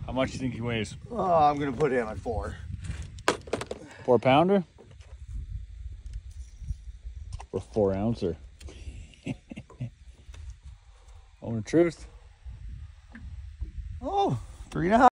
How much do you think he weighs? Oh, I'm gonna put him at 4. 4 pounder? Or 4 ouncer? Moment of truth. Oh, 3.5.